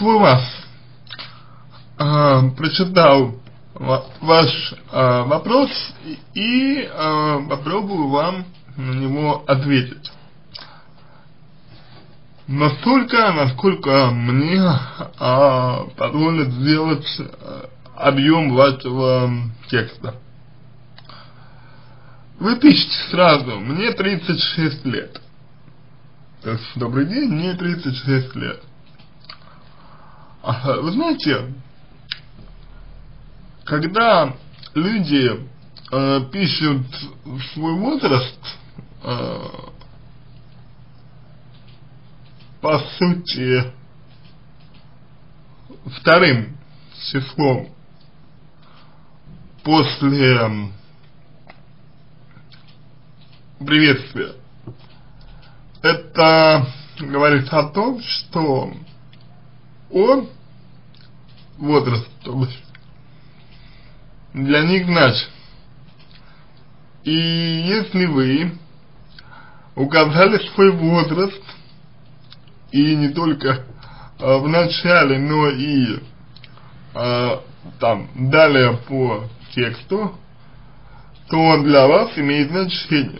приветствую вас. Прочитал ваш вопрос и попробую вам на него ответить. Настолько, насколько мне позволит сделать объем вашего текста. Вы пишете сразу: мне 36 лет. То есть, добрый день, мне 36 лет. Вы знаете, когда люди пишут свой возраст, по сути, вторым числом после приветствия, это говорит о том, что он, возраст, то есть, для них значит. И если вы указали свой возраст, и не только в начале, но и там далее по тексту, то он для вас имеет значение.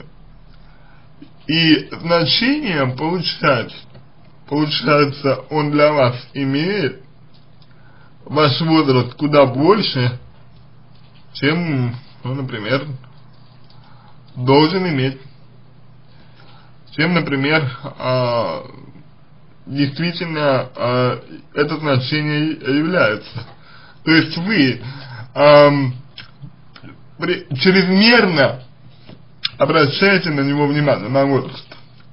И значение получается, он для вас имеет, ваш возраст, куда больше, чем, ну, например, должен иметь, чем, например, действительно это значение является. То есть вы чрезмерно обращаете на него внимание, на возраст.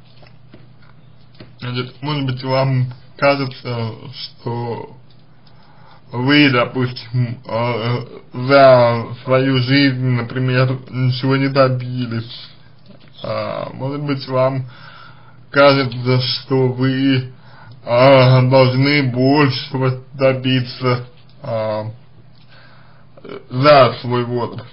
Значит, может быть, вам кажется, что вы, допустим, за свою жизнь, например, ничего не добились. Может быть, вам кажется, что вы должны больше добиться за свой возраст.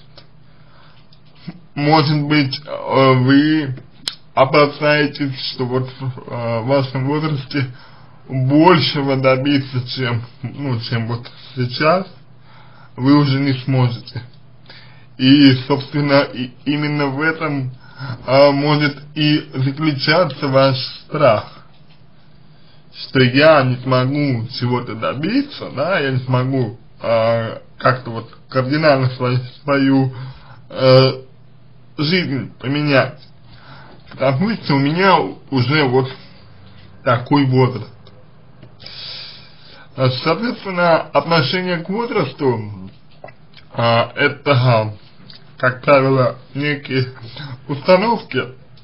Может быть, вы опасаетесь, что вот в вашем возрасте большего добиться, чем вот сейчас, вы уже не сможете. И, собственно, именно в этом может и заключаться ваш страх, что я не смогу чего-то добиться, да, я не смогу как-то вот кардинально свою жизнь поменять, потому что у меня уже вот такой возраст. Соответственно, отношение к возрасту это, как правило, некие установки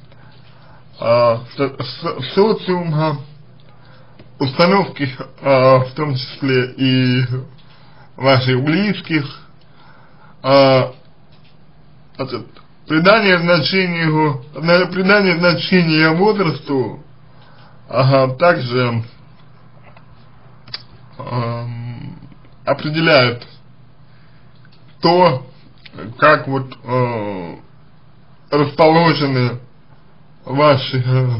социума, установки в том числе и ваших близких, придание значения возрасту также определяет то, как вот расположены ваши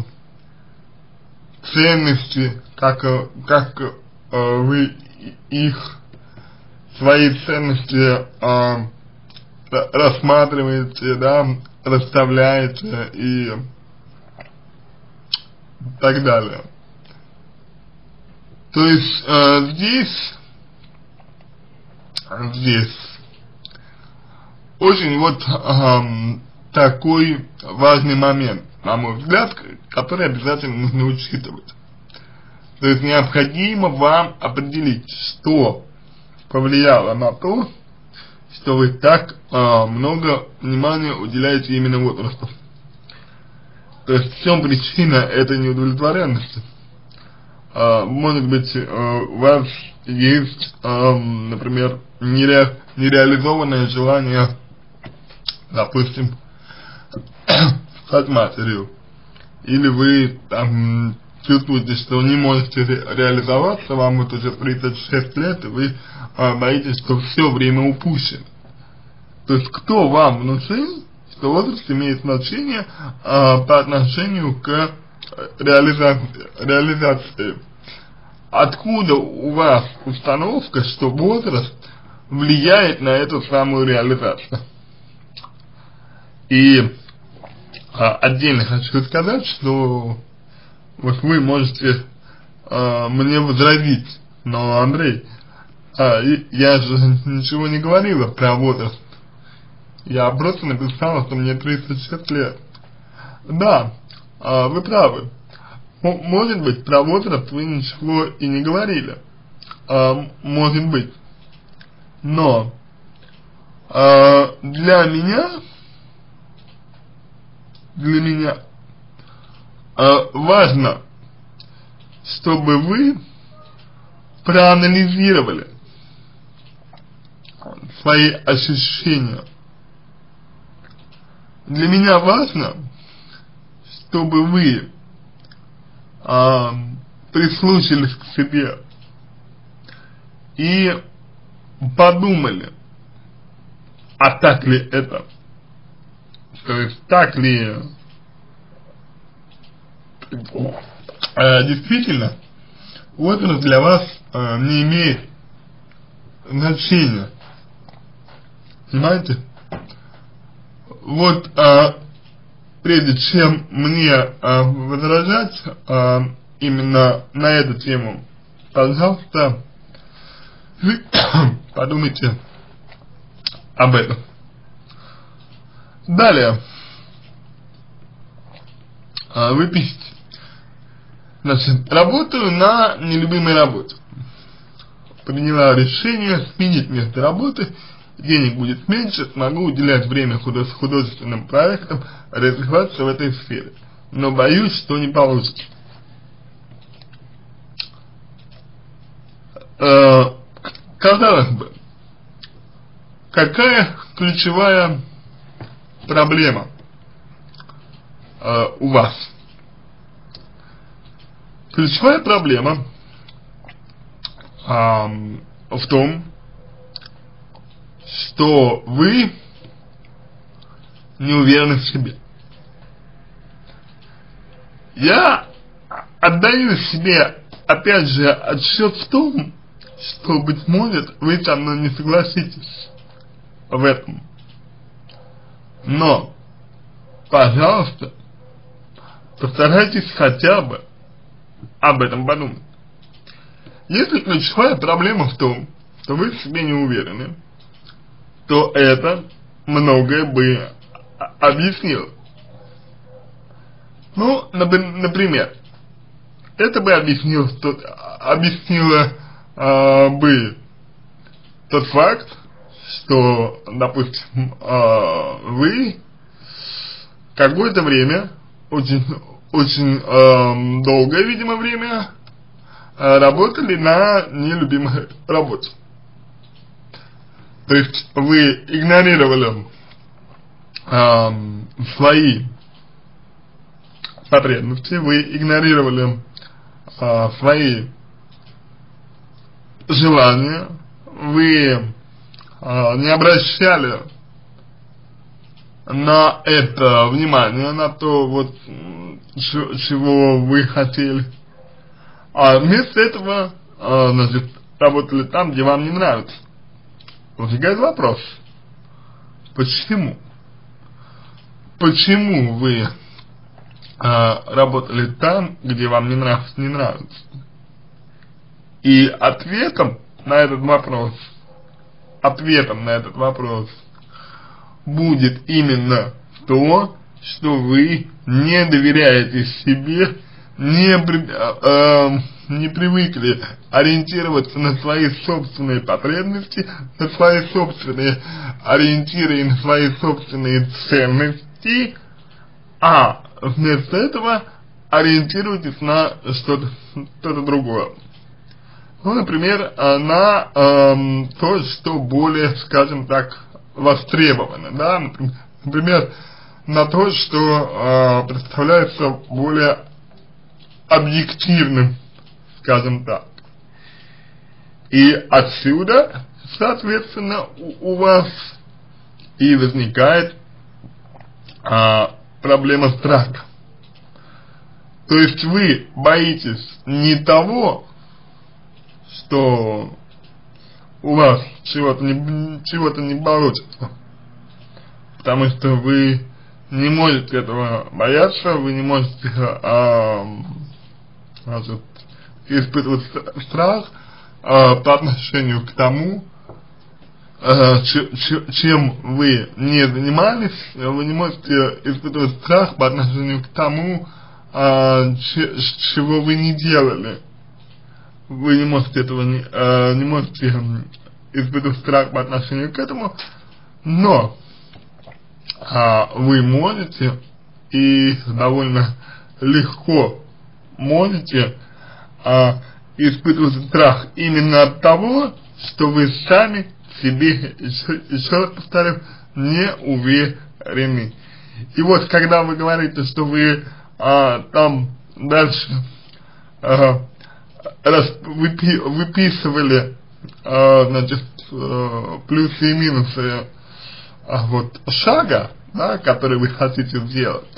ценности, как вы их, свои ценности рассматриваете, да, расставляете и так далее. То есть здесь очень вот такой важный момент, на мой взгляд, который обязательно нужно учитывать. То есть необходимо вам определить, что повлияло на то, что вы так много внимания уделяете именно возрасту. То есть в чем причина этой неудовлетворенности? Может быть, у вас есть, например, нереализованное желание, допустим, стать матерью, или вы там чувствуете, что не можете реализоваться, вам вот уже 36 лет, и вы боитесь, что все время упущено. То есть кто вам внушил, что возраст имеет значение по отношению к реализации? откуда у вас установка, что возраст влияет на эту самую реализацию? И отдельно хочу сказать, что вот вы можете мне возразить, но, Андрей, я же ничего не говорила про возраст. Я просто написала, что мне 36 лет. Да, вы правы. Может быть, про возраст вы ничего и не говорили. Может быть. Но для меня важно, чтобы вы проанализировали свои ощущения. Для меня важно, чтобы вы прислушались к себе и подумали, а так ли это? То есть так ли действительно возраст для вас не имеет значения? Понимаете? Вот прежде чем мне возражать именно на эту тему, пожалуйста, подумайте об этом. Далее, вы пишете, значит, работаю на нелюбимой работе. Приняла решение сменить место работы, денег будет меньше, смогу уделять время художественным проектам, развиваться в этой сфере. Но боюсь, что не получится. Казалось бы, какая ключевая проблема у вас? Ключевая проблема в том, что вы не уверены в себе. Я отдаю себе, опять же, отсчет в том, что, быть может, вы со мной не согласитесь в этом. Но, пожалуйста, постарайтесь хотя бы об этом подумать. Если ключевая проблема в том, что вы в себе не уверены, то это многое бы объяснило. Ну, например, это бы объяснило бы тот факт, что, допустим, вы какое-то время, очень долгое, видимо, время работали на нелюбимой работе. То есть вы игнорировали свои потребности, вы игнорировали свои желания, вы не обращали на это внимание, на то, вот, чего вы хотели. А вместо этого, значит, работали там, где вам не нравится. Возникает вопрос, почему? Почему вы работали там, где вам не нравится? И ответом на этот вопрос будет именно то, что вы не доверяете себе, не привыкли ориентироваться на свои собственные потребности, на свои собственные ориентиры и на свои собственные ценности, а вместо этого ориентируйтесь на что-то другое. Ну, например, на то, что более, скажем так, востребовано, да, например, на то, что представляется более объективным, скажем так. И отсюда, соответственно, у вас и возникает проблема страха. То есть вы боитесь не того, что у вас чего-то не получится, потому что вы не можете этого бояться, вы не можете значит, испытывать страх по отношению к тому, чем вы не занимались, вы не можете испытывать страх по отношению к тому, чего вы не делали. Вы не можете не можете испытывать страх по отношению к этому, но вы можете и довольно легко можете испытывать страх именно от того, что вы сами себе, еще раз повторю, не уверены. И вот когда вы говорите, что вы там дальше выписывали значит, плюсы и минусы вот шага, да, который вы хотите сделать,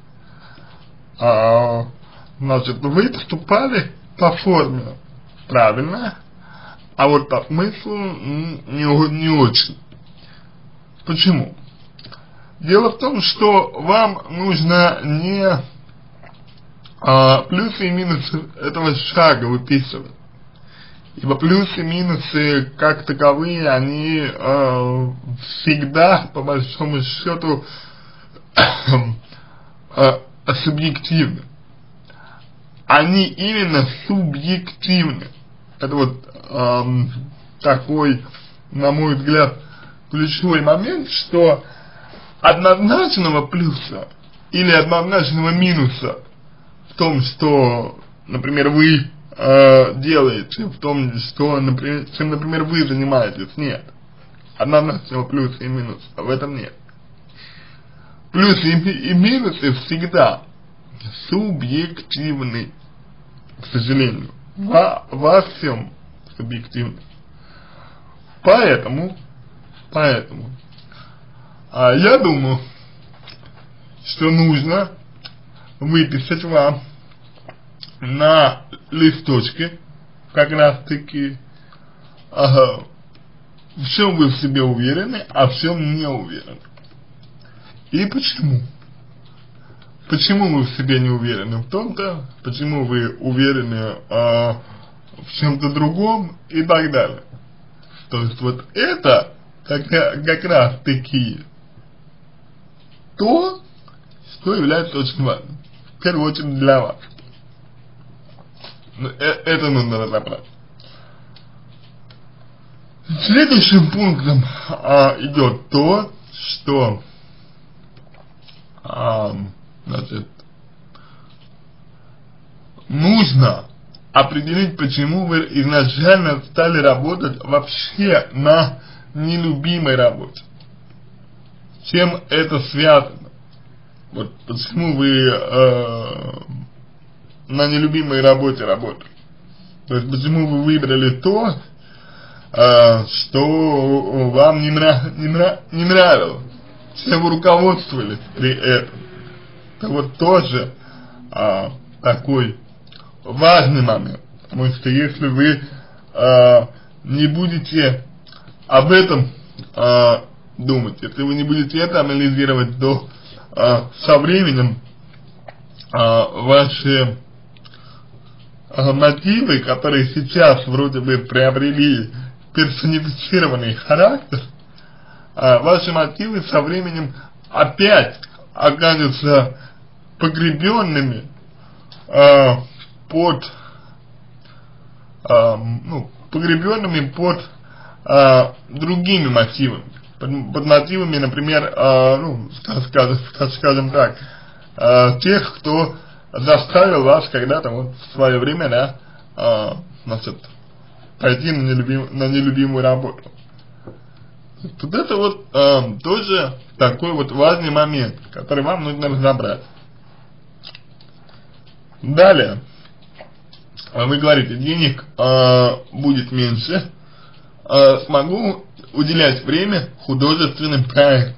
значит, вы поступали по форме правильно, а вот по смыслу не очень. Почему? Дело в том, что вам нужно не плюсы и минусы этого шага выписывать. Ибо плюсы и минусы как таковые, они всегда, по большому счету, субъективны. Они именно субъективны. Это вот такой, на мой взгляд, ключевой момент, что однозначного плюса или однозначного минуса в том, что, например, вы делаете, в том, что, например, чем, например, вы занимаетесь, нет. Однозначного плюса и минуса в этом нет. Плюсы и минусы всегда субъективны, к сожалению. Во всем субъективно. Поэтому я думаю, что нужно выписать вам на листочке как раз таки в чем вы в себе уверены, а в чем не уверены. И почему? Почему вы в себе не уверены в том-то, почему вы уверены в чем-то другом и так далее. То есть вот это как раз таки то, что является очень важным, в первую очередь для вас. Это нужно разобрать. Следующим пунктом идет то, что значит, нужно определить, почему вы изначально стали работать вообще на нелюбимой работе. С чем это связано? Вот почему вы на нелюбимой работе работали? То есть почему вы выбрали то, что вам не нравилось? Чем вы руководствовались при этом? Это вот тоже такой важный момент, потому что если вы не будете об этом думать, если вы не будете это анализировать, то со временем ваши мотивы, которые сейчас вроде бы приобрели персонифицированный характер, ваши мотивы со временем опять окажутся погребенными под другими мотивами, под мотивами, например, скажем так, тех, кто заставил вас когда-то вот в свое время, да, значит, пойти на нелюбимую работу. Вот это вот тоже такой вот важный момент, который вам нужно разобрать. Далее, вы говорите, денег будет меньше, смогу уделять время художественным проектам,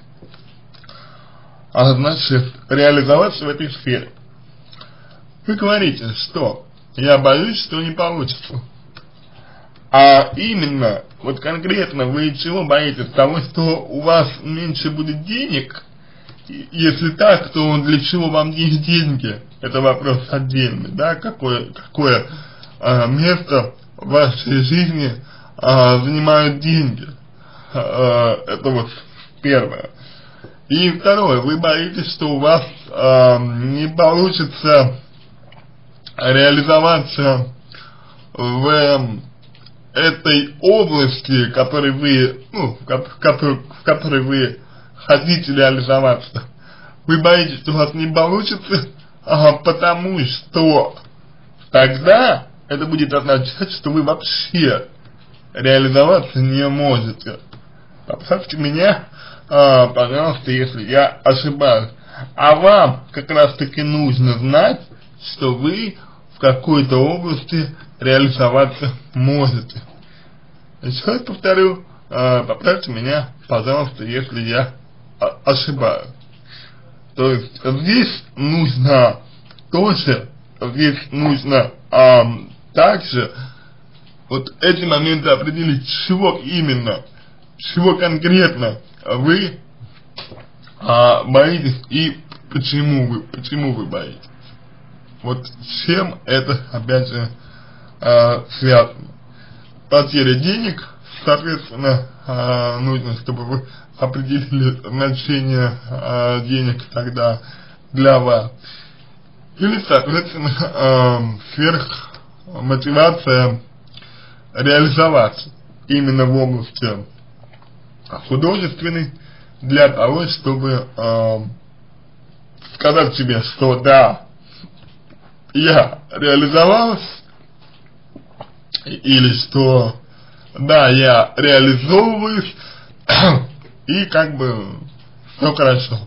значит, реализоваться в этой сфере. Вы говорите, что я боюсь, что не получится. А именно, вот конкретно вы чего боитесь? Того, что у вас меньше будет денег? Если так, то для чего вам есть деньги? Это вопрос отдельный, да? Какое место в вашей жизни занимают деньги? Это вот первое. И второе, вы боитесь, что у вас не получится реализоваться в этой области, которой вы, ну, в которой вы хотите реализоваться. Вы боитесь, что у вас не получится, потому что тогда это будет означать, что вы вообще реализоваться не можете. Поправьте меня, пожалуйста, если я ошибаюсь. А вам как раз таки нужно знать, что вы в какой-то области реализоваться можете. Еще раз повторю, поправьте меня, пожалуйста, если я ошибаюсь. То есть здесь нужно тоже, также вот эти моменты определить, чего именно, чего конкретно вы боитесь и почему вы боитесь. Вот с чем это, опять же, связано. Потеря денег, соответственно, нужно, чтобы вы определили значение денег тогда для вас. Или, соответственно, сверхмотивация реализоваться именно в области художественной, для того, чтобы сказать себе, что да, я реализовалась, или что да, я реализовываюсь, и как бы все хорошо.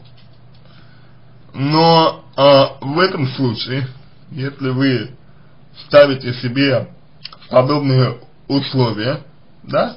Но в этом случае, если вы ставите себе подобные условия, да,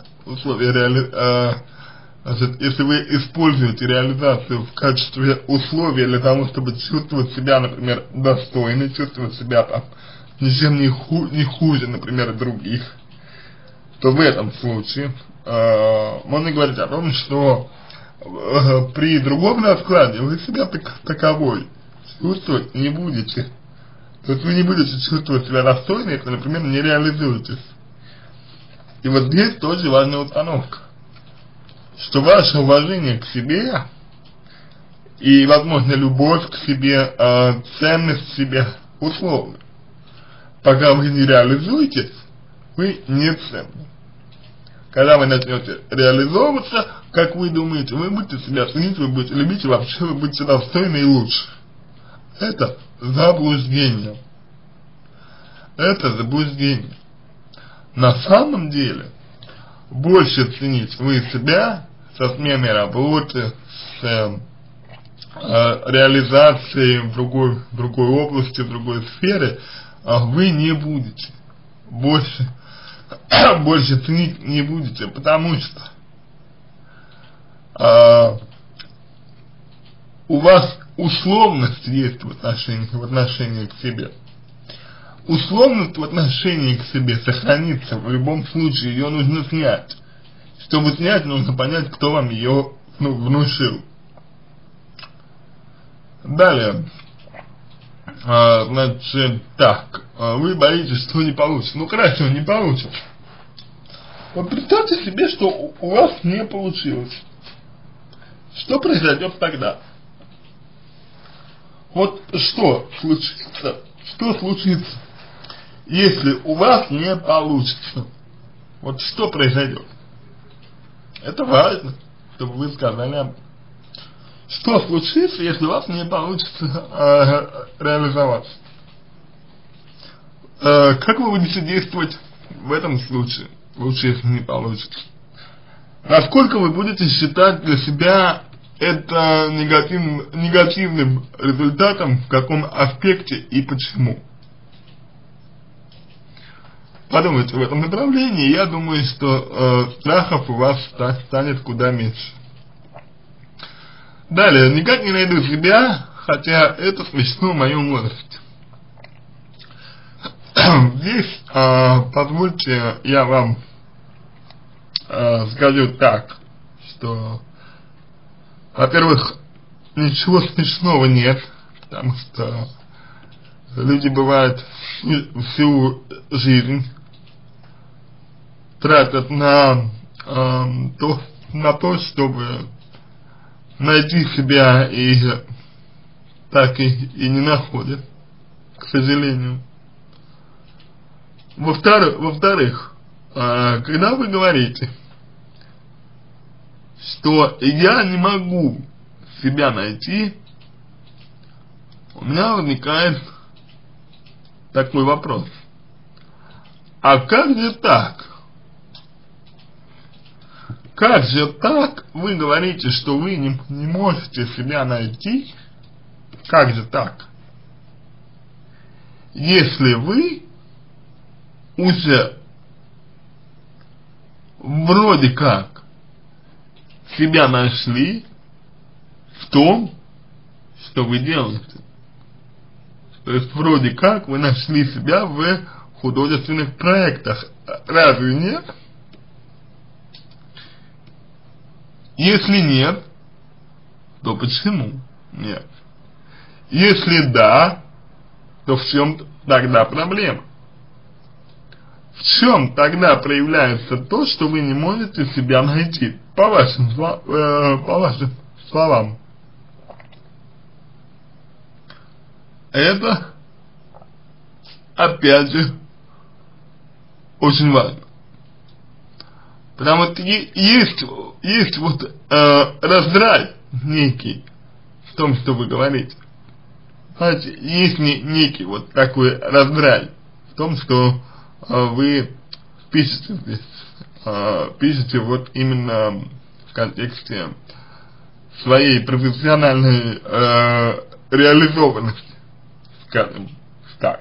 если вы используете реализацию в качестве условия для того, чтобы чувствовать себя, например, достойно, чувствовать себя там ничем не хуже, например, других, то в этом случае можно говорить о том, что при другом раскладе вы себя таковой чувствовать не будете. То есть вы не будете чувствовать себя достойно, если, например, не реализуетесь. И вот здесь тоже важная установка, что ваше уважение к себе и, возможно, любовь к себе, ценность в себе условны. Пока вы не реализуетесь, вы не ценны. Когда вы начнете реализовываться, как вы думаете, вы будете себя ценить, вы будете любить, и вообще вы будете достойны и лучше. Это заблуждение. Это заблуждение. На самом деле, больше ценить вы себя со сменой работы, с реализацией в другой области, в другой сфере, вы не будете. Больше ценить не будете, потому что у вас условность есть в отношении к себе. Условность в отношении к себе сохранится в любом случае, ее нужно снять. Чтобы снять, нужно понять, кто вам ее внушил. Далее, значит, так, вы боитесь, что не получится. Ну хорошо, не получится. Вот представьте себе, что у вас не получилось. Что произойдет тогда? Вот что случится, если у вас не получится? Вот что произойдет? Это важно, чтобы вы сказали об этом. Что случится, если у вас не получится реализоваться? Как вы будете действовать в этом случае, лучше если не получится? Насколько вы будете считать для себя это негативным результатом, в каком аспекте и почему? Подумайте в этом направлении, я думаю, что страхов у вас станет куда меньше. Далее, никак не найду себя, хотя это смешно в моем возрасте. Здесь, позвольте, я вам скажу так, что, во-первых, ничего смешного нет, потому что люди, бывают, всю жизнь тратят на то, чтобы найти себя, и так и не находят, к сожалению. Во-вторых, когда вы говорите, что я не могу себя найти, у меня возникает такой вопрос. А как же так? Как же так вы говорите, что вы не можете себя найти? Как же так? Если вы уже вроде как себя нашли в том, что вы делаете. То есть вроде как вы нашли себя в художественных проектах. Разве нет? Если нет, то почему нет? Если да, то в чем тогда проблема? В чем тогда проявляется то, что вы не можете себя найти? По вашим словам. Это, опять же, очень важно. Потому что есть вот раздрай некий в том, что вы говорите. Знаете, есть некий вот такой раздрай в том, что вы пишете здесь, пишете вот именно в контексте своей профессиональной реализованности, скажем так.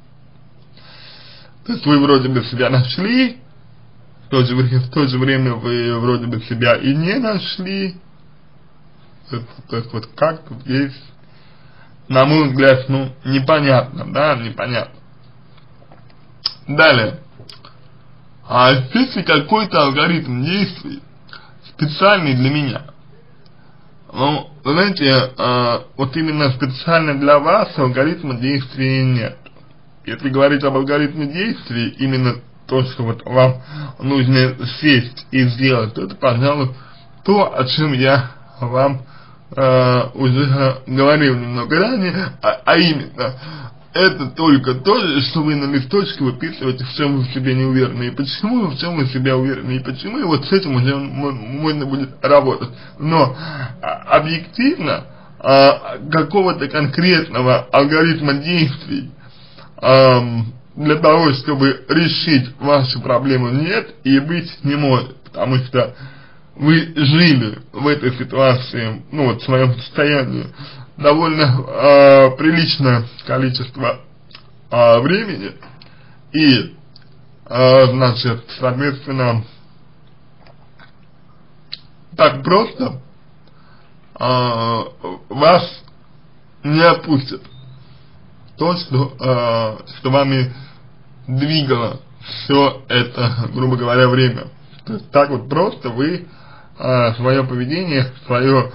То есть вы вроде бы себя нашли, в то же время вы вроде бы себя и не нашли. То есть вот как тут есть, на мой взгляд, ну, непонятно, да, непонятно. Далее. А есть ли какой-то алгоритм действий специальный для меня? Ну, вы знаете, вот именно специально для вас алгоритма действий нет. Если говорить об алгоритме действий, именно то, что вот вам нужно сесть и сделать, то это, пожалуй, то, о чем я вам уже говорил немного ранее, а именно, это только то, что вы на листочке выписываете, в чем вы в себе не уверены, и почему, в чем вы в себя уверены, и почему, и вот с этим уже можно будет работать. Но объективно какого-то конкретного алгоритма действий для того, чтобы решить вашу проблему, нет и быть не может, потому что вы жили в этой ситуации, ну вот в своем состоянии, довольно приличное количество времени, и значит, соответственно, так просто вас не отпустят то, что вами двигало все это, грубо говоря, время. То есть так вот просто вы свое поведение, свое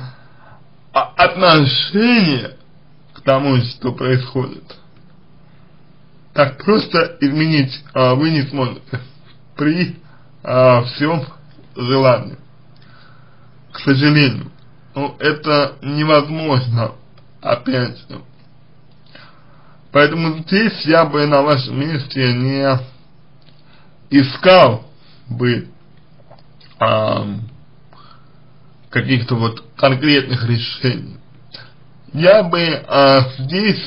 отношение к тому, что происходит, так просто изменить вы не сможете при всем желании. К сожалению. Ну, это невозможно, опять же. Поэтому здесь я бы на вашем месте не искал бы каких-то вот конкретных решений. Я бы здесь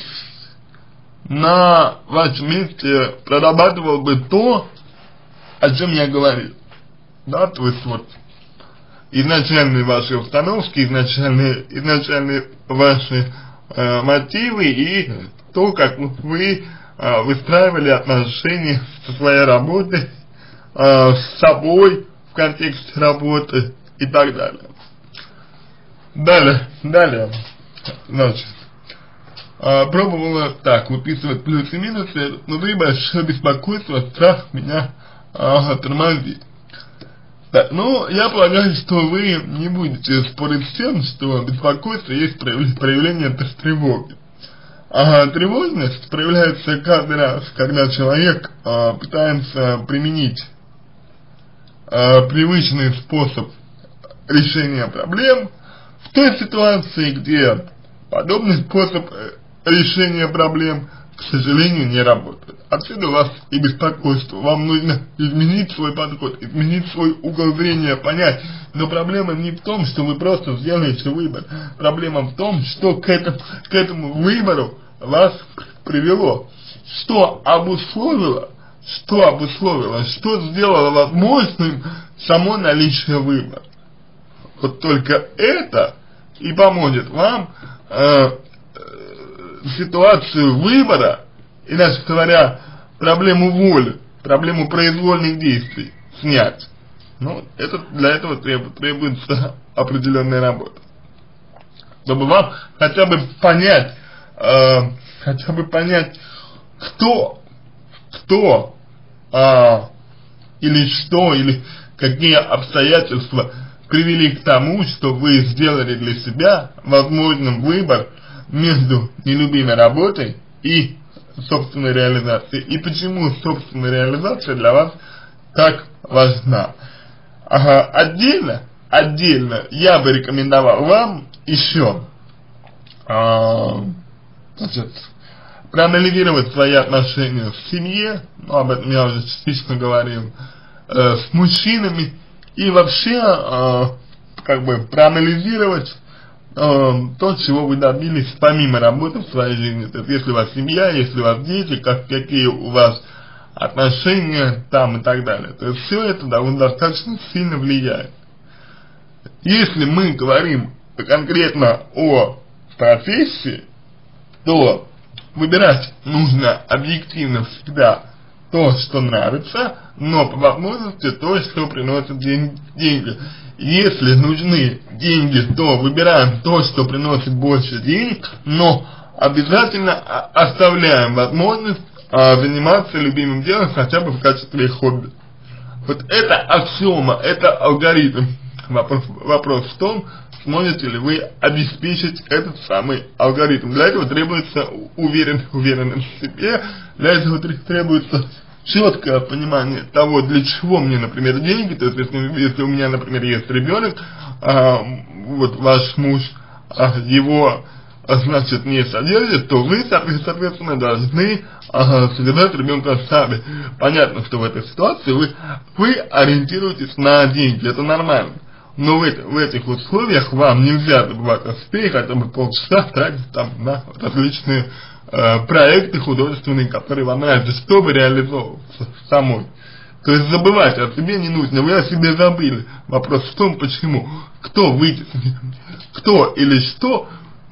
на вашем месте прорабатывал бы то, о чем я говорил. Да, то есть вот изначальные ваши установки, изначальные ваши мотивы и то, как вы выстраивали отношения со своей работой, с собой в контексте работы и так далее. Далее, значит, пробовала так выписывать плюсы и минусы, внутри большое беспокойство, страх меня тормозит. Да, ну, я полагаю, что вы не будете спорить с тем, что беспокойство есть проявление тревоги. А тревожность проявляется каждый раз, когда человек пытается применить привычный способ решения проблем в той ситуации, где подобный способ решения проблем, к сожалению, не работает. Отсюда у вас и беспокойство. Вам нужно изменить свой подход, изменить свой угол зрения, понять. Но проблема не в том, что вы просто сделаете выбор. Проблема в том, что к этому выбору вас привело. Что обусловило, что сделало возможным само наличие выбора. Вот только это и поможет вам ситуацию выбора, иначе говоря, проблему воли, проблему произвольных действий снять. Ну, для этого требуется определенная работа. Чтобы вам хотя бы понять, кто или что, или какие обстоятельства привели к тому, что вы сделали для себя возможным выбор между нелюбимой работой и собственной реализацией. И почему собственная реализация для вас так важна. Отдельно я бы рекомендовал вам еще проанализировать свои отношения в семье, ну, об этом я уже частично говорил, с мужчинами, и вообще проанализировать то, чего вы добились помимо работы в своей жизни. То есть, если у вас семья, если у вас дети, какие у вас отношения там и так далее. То есть, все это достаточно сильно влияет. Если мы говорим конкретно о профессии, то выбирать нужно объективно всегда то, что нравится, но по возможности то, что приносит деньги. Если нужны деньги, то выбираем то, что приносит больше денег, но обязательно оставляем возможность заниматься любимым делом хотя бы в качестве хобби. Вот это аксиома, это алгоритм. Вопрос в том, сможете ли вы обеспечить этот самый алгоритм. Для этого требуется уверенность в себе, для этого требуется четкое понимание того, для чего мне, например, деньги. То есть, если у меня, например, есть ребенок, вот ваш муж его, значит, не содержит, то вы, соответственно, должны содержать ребенка сами. Понятно, что в этой ситуации вы ориентируетесь на деньги, это нормально. Но в этих условиях вам нельзя забывать о себе, хотя бы полчаса тратить там на различные проекты художественные, которые вам нравятся, чтобы реализовываться самой. То есть забывать о себе не нужно, вы о себе забыли. Вопрос в том, почему. Кто или что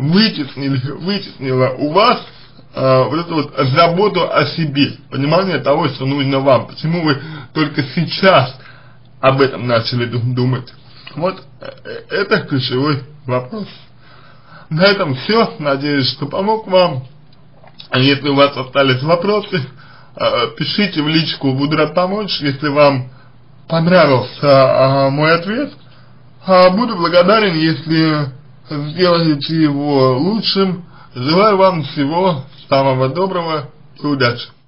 вытеснило у вас вот эту вот заботу о себе, понимание того, что нужно вам. Почему вы только сейчас об этом начали думать. Вот это ключевой вопрос. На этом все. Надеюсь, что помог вам. Если у вас остались вопросы, пишите в личку, буду рад помочь. Если вам понравился мой ответ, буду благодарен, если сделаете его лучшим. Желаю вам всего самого доброго и удачи.